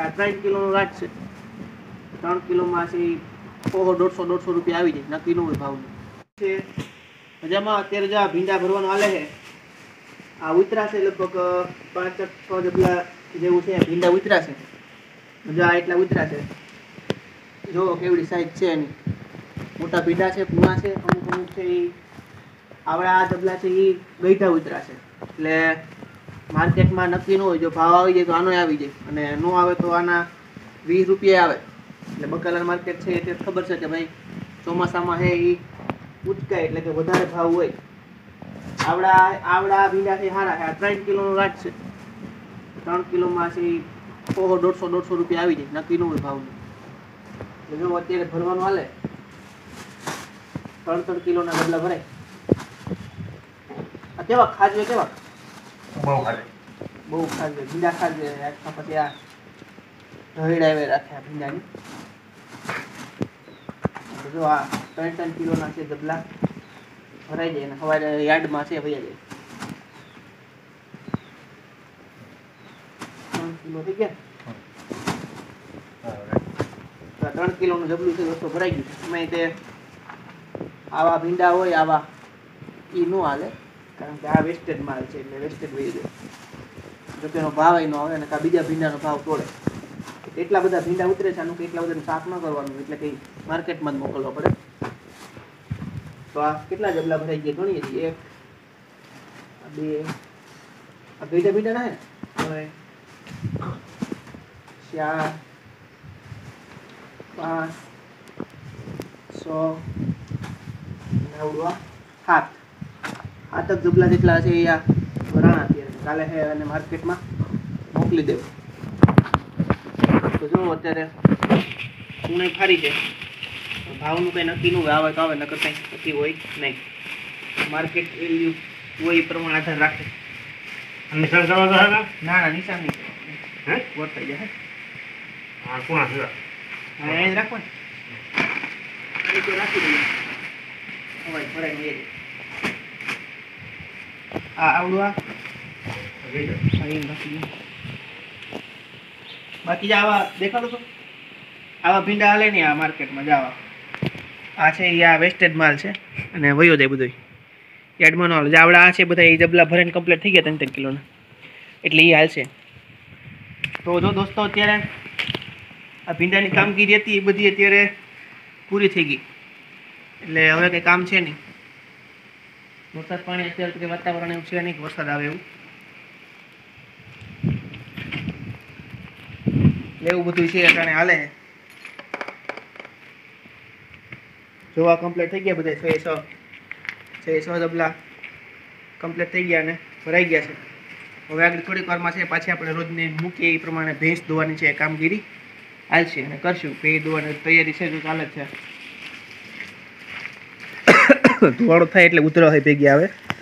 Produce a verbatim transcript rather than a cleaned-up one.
આ ત્રણ કિલોનો રાજ છે. ત્રણ કિલોમાં છે સો દોઢસો દોઢસો રૂપિયા આવી જાય, નક્કી ન હોય ભાવનું છે. મજામાં અત્યારે જો આ ભીંડા ભરવાનું હાલે છે. આ ઉતરા છે લગભગ પાંચ છ ડબલા જેવું છે ભીંડા ઉતરા છે. જો આ એટલા ઉતરા છે, જો કેવડી સાઈઝ છે એની. મોટા ભીંડા છે, કુવા છે, અમુક અમુક છે એ આવડા આ ડબલા છે એ ગઈઢા ઉતરા છે. એટલે માર્કેટમાં નક્કી ન હોય, જો ભાવ આવી જાય તો આનો આવી જાય અને ન આવે તો આના વીસ રૂપિયા આવે. એટલે બકાલા માર્કેટ છે તે ખબર છે કે ભાઈ ચોમાસામાં હે એ ઉચકાય એટલે કે વધારે ભાવ હોય. આવડા આવડા ભીંડા છે સારા છે. આ ત્રણ કિલોનો રાજ છે. ત્રણ કિલોમાં છે સો દોઢસો દોઢસો રૂપિયા આવી જાય, નક્કી ન હોય ભાવનું. એટલે જો અત્યારે ભરવાનું હાલે ત્રણ ત્રણ કિલોના ડબલા ભરાય. આ કેવા ખાજવે કેવા બહુ ખાજે બહુ ખાજવે ભીંડા ખાજવે. પછી આ ઢળાવે રાખે આ ભીંડાની. જો આ ત્રણ ત્રણ કિલોના છે ડબલા ભરાઈ જાય ને સવારે યાર્ડમાં છે ભૈયા જાય. ત્રણ કિલો થઈ ગયા. ત્રણ કિલોનું ડબલું છે દોસ્તો ભરાઈ ગયું. એમાં તે આવા ભીંડા હોય આવા એ ન હાલે, કારણ કે આ વેસ્ટેજ માલ છે એટલે વેસ્ટેજ વહી જાય. જો તેનો ભાવ ન આવે અને બીજા ભીંડાનો ભાવ તોડે. એટલા બધા ભીંડા ઉતરે છે આનું કે એટલા બધાનું શાક ન કરવાનું, એટલે કંઈ માર્કેટમાં જ મોકલવા પડે. તો આ કેટલા ડબલા ભરાઈ ગયા ગણીએ છીએ. એક બે આ ભીંડા ભીંડા ના હે હવે ચાર પાંચ છ નવ સાત સાત જ ડબલા જેટલા છે એ આ ભરાણા અત્યારે. કાલે છે અને માર્કેટમાં મોકલી દેવું. તો જો અત્યારે ઉણે ફારી છે, ભાવનું કંઈ નક્કી ન હોય. આવે તો આવે, નકર કંઈ નક્કી હોય નહીં. માર્કેટ વેલ્યુ હોય એ પ્રમાણે આધાર રાખે. નિશાન કરવા તો હે ના ના નિશાન નહીં હે વર્તાઈ જાય. હા કોણ છે હા એ જ રાખો ને, એ તો રાખી દઈએ. હવે ભરાઈ લઈએ. આ આવડું આ બાકી જ આવા દેખાડો છો. આવા ભીંડા હાલે નહીં આ માર્કેટમાં. જવા આ છે એ આ વેસ્ટેજ માલ છે અને વયો જાય બધું યાર્ડમાં. ન હાલે. આવડા આ છે બધા એ ડબલા ભરાઈને કમ્પ્લીટ થઈ ગયા ત્રણ ત્રણ કિલોના, એટલે એ હાલશે. તો જો દોસ્તો અત્યારે આ ભીંડાની કામગીરી હતી એ બધી અત્યારે પૂરી થઈ ગઈ. એટલે હવે કંઈ કામ છે નહીં. વરસાદ પાણી અત્યારે કંઈ વાતાવરણ એવું છે નહીં કે વરસાદ આવે એવું. એવું બધું છે અટાણે હાલે. જોવા કમ્પ્લીટ થઈ ગયા બધા. છ છ છ છ ડબલા કમ્પ્લીટ થઈ ગયા અને ભરાઈ ગયા છે. હવે આગળ થોડીક વારમાં છે પાછી આપણે રોજની મૂકીએ એ પ્રમાણે ભેંસ ધોવાની છે કામગીરી હાલશે અને કરશું. ભેંસ ધોવાની તૈયારી છે જો ચાલે જ છે. ધોવાળો થાય એટલે ઉતરવા હોય ભેગી આવે.